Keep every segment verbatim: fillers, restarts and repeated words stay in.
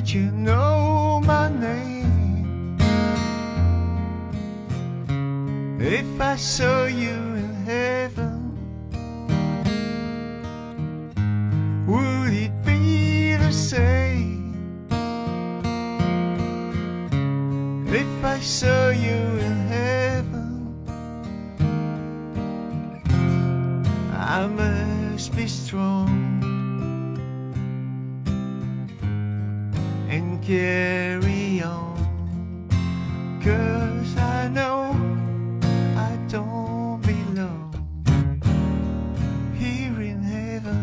Would you know my name if I saw you in heaven? Would it be the same if I saw you in heaven? I must be strong and carry on, 'cause I know I don't belong here in heaven.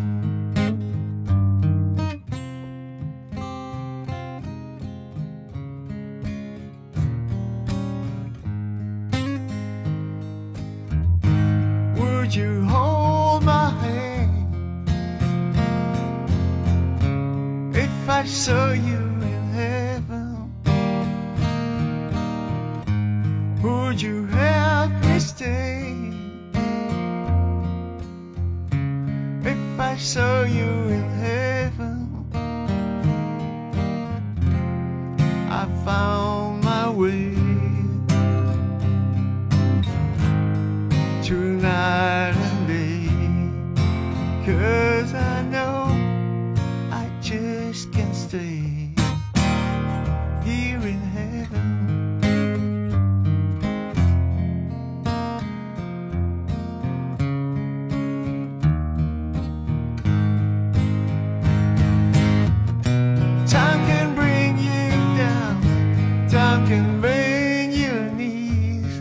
Would you hold my hand if I saw you in heaven? Would you help me stay if I saw you in heaven? I found my way tonight and day, 'cause I know I just can't stay here in heaven. Time can bring you down, time can bring your knees.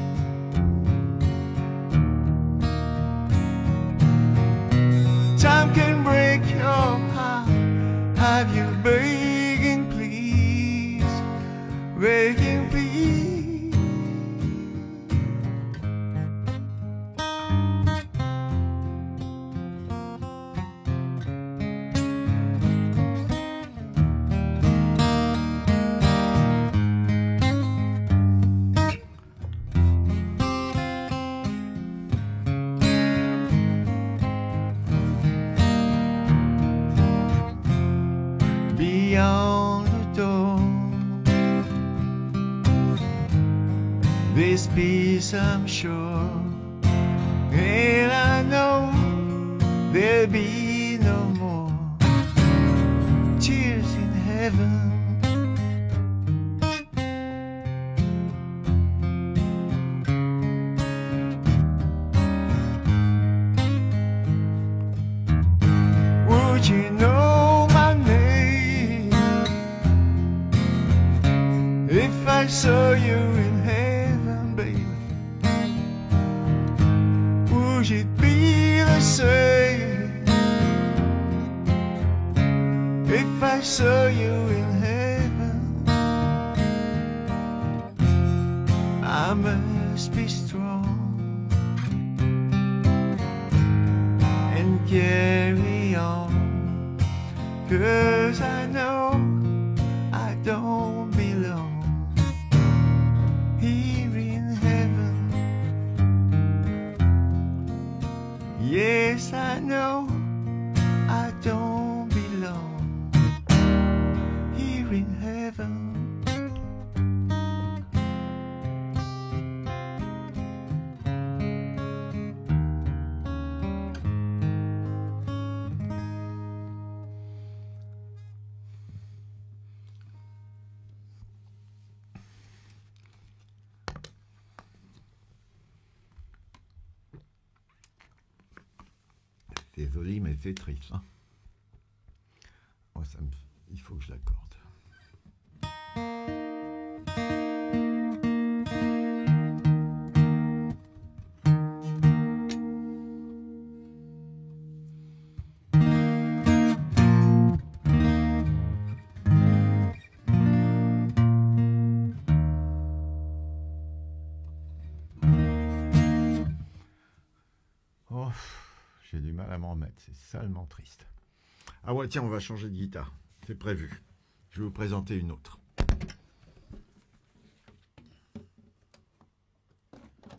Time can break your heart, have you begging please, begging please. Beyond the door, this peace I'm sure, and I know there'll be no more tears in heaven. Would you know my name if I saw you in heaven, baby? Would it be the same if I saw you in heaven? I must be strong and carry on, 'cause I know I don't belong here in heaven. Yes, I know I don't belong here in heaven. C'est joli, mais c'est triste. Hein. Moi, ça me... il faut que je l'accorde. Oh. J'ai du mal à m'en remettre, c'est salement triste. Ah ouais, tiens, on va changer de guitare, c'est prévu. Je vais vous présenter une autre.